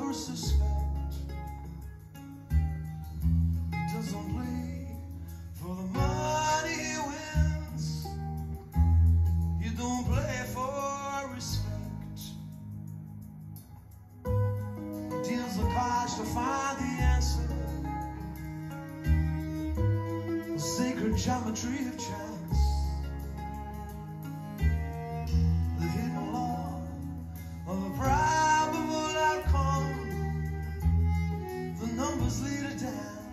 suspect. He doesn't play for the money he wins. You don't play for respect. He deals the cards to find the answer, the sacred geometry of chance, the hidden law of a probable outcome. The numbers lead a dance.